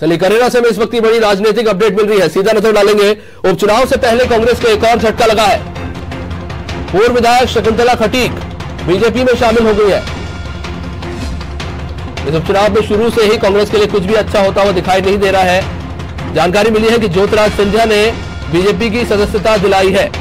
चलिए करेरा से में इस वक्त की बड़ी राजनीतिक अपडेट मिल रही है, सीधा नजर डालेंगे। उपचुनाव से पहले कांग्रेस को एक और झटका लगा है। पूर्व विधायक शकुंतला खटीक बीजेपी में शामिल हो गई है। इस उपचुनाव में शुरू से ही कांग्रेस के लिए कुछ भी अच्छा होता हुआ दिखाई नहीं दे रहा है। जानकारी मिली है कि ज्योतिराज सिंधिया ने बीजेपी की सदस्यता दिलाई है।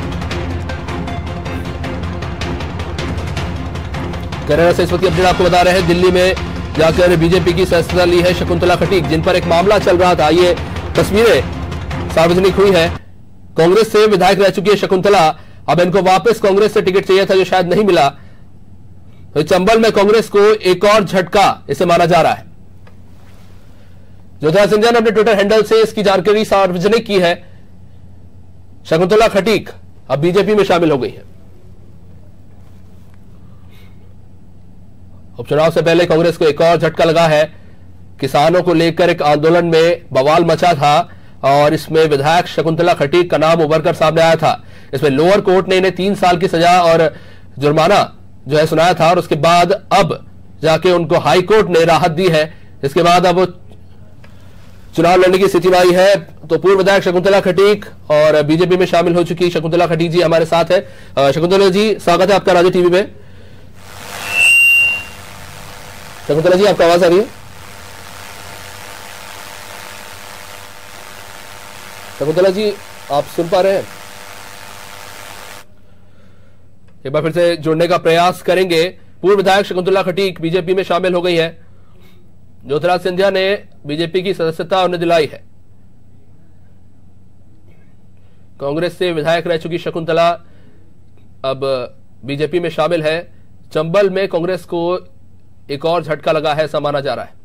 करेरा से इस वक्त की अपडेट आपको बता रहे हैं। दिल्ली में जाकर बीजेपी की सदस्यता ली है शकुंतला खटीक, जिन पर एक मामला चल रहा था। ये तस्वीरें सार्वजनिक हुई है। कांग्रेस से विधायक रह चुकी है शकुंतला, अब इनको वापस कांग्रेस से टिकट चाहिए था जो शायद नहीं मिला। तो चंबल में कांग्रेस को एक और झटका इसे माना जा रहा है। ज्योतिराज सिंधिया ने अपने ट्विटर हैंडल से इसकी जानकारी सार्वजनिक की है। शकुंतला खटीक अब बीजेपी में शामिल हो गई है। उपचुनाव से पहले कांग्रेस को एक और झटका लगा है। किसानों को लेकर एक आंदोलन में बवाल मचा था और इसमें विधायक शकुंतला खटीक का नाम उभर कर सामने आया था। इसमें लोअर कोर्ट ने इन्हें 3 साल की सजा और जुर्माना जो है सुनाया था और उसके बाद अब जाके उनको हाई कोर्ट ने राहत दी है। इसके बाद अब चुनाव लड़ने की स्थिति में आई है। तो पूर्व विधायक शकुंतला खटीक और बीजेपी में शामिल हो चुकी शकुंतला खटीक जी हमारे साथ है। शकुंतला जी, स्वागत है आपका राजू टीवी में। शकुंतला जी, आपका आवाज आ रही है? शकुंतला जी, आप सुन पा रहे हैं? एक बार फिर से जुड़ने का प्रयास करेंगे। पूर्व विधायक शकुंतला खटीक बीजेपी में शामिल हो गई है। ज्योतिराज सिंधिया ने बीजेपी की सदस्यता उन्हें दिलाई है। कांग्रेस से विधायक रह चुकी शकुंतला अब बीजेपी में शामिल है। चंबल में कांग्रेस को एक और झटका लगा है, ऐसा माना जा रहा है।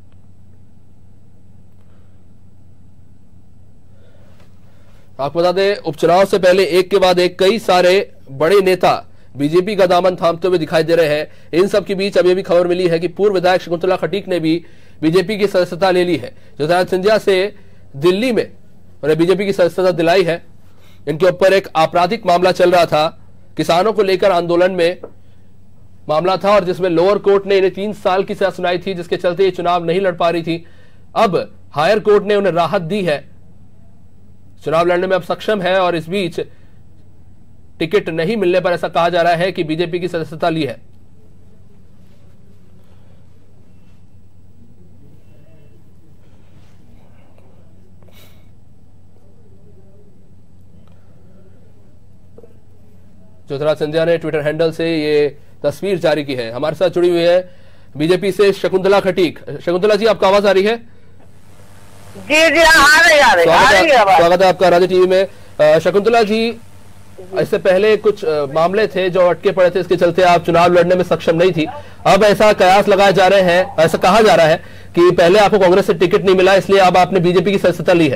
आपको बता दें, उपचुनाव से पहले एक के बाद एक कई सारे बड़े नेता बीजेपी का दामन थामते हुए दिखाई दे रहे हैं। इन सब के बीच अब यह भी खबर मिली है कि पूर्व विधायक शकुंतला खटीक ने भी बीजेपी की सदस्यता ले ली है। ज्योतिराज सिंधिया से दिल्ली में उन्हें बीजेपी की सदस्यता दिलाई है। इनके ऊपर एक आपराधिक मामला चल रहा था, किसानों को लेकर आंदोलन में मामला था और जिसमें लोअर कोर्ट ने इन्हें 3 साल की सजा सुनाई थी, जिसके चलते ये चुनाव नहीं लड़ पा रही थी। अब हायर कोर्ट ने उन्हें राहत दी है, चुनाव लड़ने में अब सक्षम है और इस बीच टिकट नहीं मिलने पर ऐसा कहा जा रहा है कि बीजेपी की सदस्यता ली है। ज्योतिराज सिंधिया ने ट्विटर हैंडल से ये तस्वीर जारी की है। हमारे साथ जुड़ी हुई है बीजेपी से शकुंतला खटीक। शकुंतला जी, आपका आवाज आ रही है? जी जी, आ रही है। स्वागत है आपका राजू टीवी में। शकुंतला जी, इससे पहले कुछ मामले थे जो अटके पड़े थे, इसके चलते आप चुनाव लड़ने में सक्षम नहीं थी। अब ऐसा कयास लगाए जा रहे हैं, ऐसा कहा जा रहा है कि पहले आपको कांग्रेस से टिकट नहीं मिला, इसलिए अब आपने बीजेपी की सदस्यता ली है।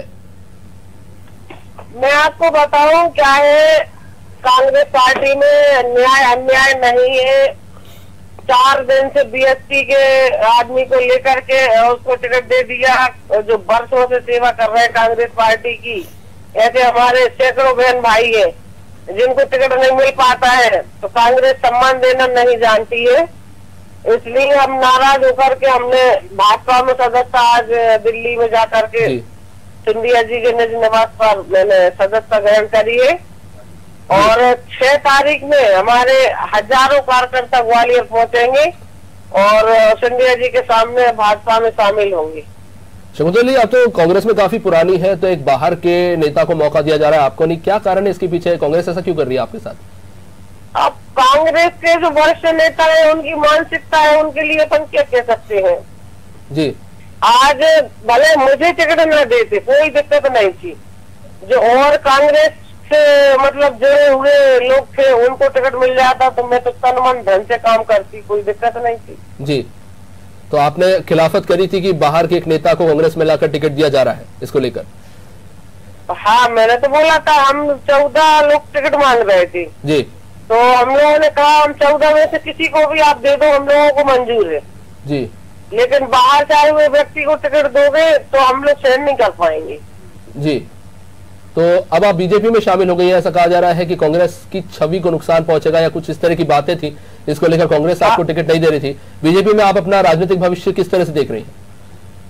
मैं आपको बताऊं क्या है, कांग्रेस पार्टी में न्याय अन्याय नहीं है। 4 दिन से बीएसपी के आदमी को लेकर के उसको टिकट दे दिया, जो वर्षों से सेवा कर रहे हैं कांग्रेस पार्टी की। ऐसे हमारे सैकड़ों बहन भाई है जिनको टिकट नहीं मिल पाता है, तो कांग्रेस सम्मान देना नहीं जानती है। इसलिए हम नाराज होकर के हमने भाजपा में सदस्यता आज दिल्ली में जाकर के सिंधिया जी के निज निवास पर मैंने सदस्यता ग्रहण करी है। और 6 तारीख में हमारे हजारों कार्यकर्ता ग्वालियर पहुंचेंगे और सिंधिया जी के सामने भाजपा में शामिल होंगे। शकुंतला जी, आप तो कांग्रेस में काफी पुरानी है, तो एक बाहर के नेता को मौका दिया जा रहा है, आपको नहीं? क्या कारण है इसके पीछे? कांग्रेस ऐसा क्यों कर रही है आपके साथ? अब कांग्रेस के जो वरिष्ठ नेता है उनकी मानसिकता है, उनके लिए अपन क्या कह सकते हैं जी। आज भले मुझे टिकट न देते कोई दिक्कत नहीं थी, जो और कांग्रेस से मतलब जुड़े हुए लोग थे उनको टिकट मिल जाता तो मैं तो तन मन धन से काम करती, कोई दिक्कत नहीं थी जी। तो आपने खिलाफत करी थी कि बाहर के एक नेता को कांग्रेस में लाकर टिकट दिया जा रहा है, इसको लेकर? हाँ, मैंने तो बोला था, हम 14 लोग टिकट मांग रहे थे जी। तो हम लोगों ने कहा हम 14 में से किसी को भी आप दे दो, हम लोगों को मंजूर है जी। लेकिन बाहर से आए हुए व्यक्ति को टिकट दोगे तो हम लोग सहन नहीं कर पाएंगे जी। तो अब आप बीजेपी में शामिल हो गई है, ऐसा कहा जा रहा है कि कांग्रेस की छवि को नुकसान पहुंचेगा या कुछ इस तरह की बातें थी, इसको लेकर कांग्रेस आपको टिकट नहीं दे रही थी। बीजेपी में आप अपना राजनीतिक भविष्य किस तरह से देख रही हैं?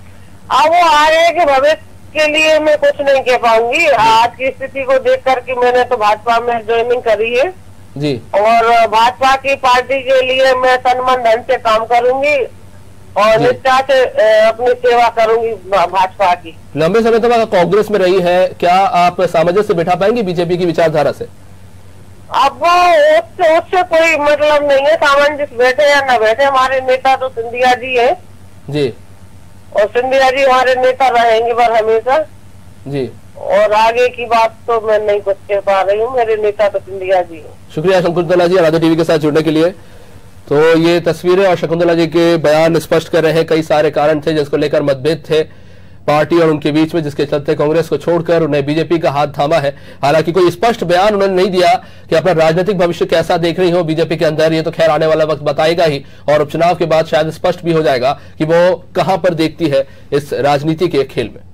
अब वो आ रहे हैं कि भविष्य के लिए मैं कुछ नहीं कह पाऊंगी। आज की स्थिति को देख करके मैंने तो भाजपा में ज्वाइनिंग करी है जी, और भाजपा की पार्टी के लिए मैं तन मन धन से काम करूंगी और निष्ठा से अपनी सेवा करूंगी भाजपा की। लंबे समय तक कांग्रेस में रही है, क्या आप सामंजस्य बिठा पाएंगे बीजेपी की विचारधारा से? अब उससे कोई मतलब नहीं है, सामंजस्य बैठे या न बैठे, हमारे नेता तो सिंधिया जी है जी, और सिंधिया जी हमारे नेता रहेंगे पर हमेशा जी। और आगे की बात तो मैं नहीं कुछ कह पा रही हूँ, मेरे नेता तो सिंधिया जी है। शुक्रिया शकुंतला जी राजा टीवी के साथ जुड़ने के लिए। तो ये तस्वीरें और शकुंतला जी के बयान स्पष्ट कर रहे हैं, कई सारे कारण थे जिसको लेकर मतभेद थे पार्टी और उनके बीच में, जिसके चलते कांग्रेस को छोड़कर उन्हें बीजेपी का हाथ थामा है। हालांकि कोई स्पष्ट बयान उन्होंने नहीं दिया कि अपना राजनीतिक भविष्य कैसा देख रही हो बीजेपी के अंदर, ये तो खैर आने वाला वक्त बताएगा ही और उपचुनाव के बाद शायद स्पष्ट भी हो जाएगा कि वो कहां पर देखती है इस राजनीति के खेल में।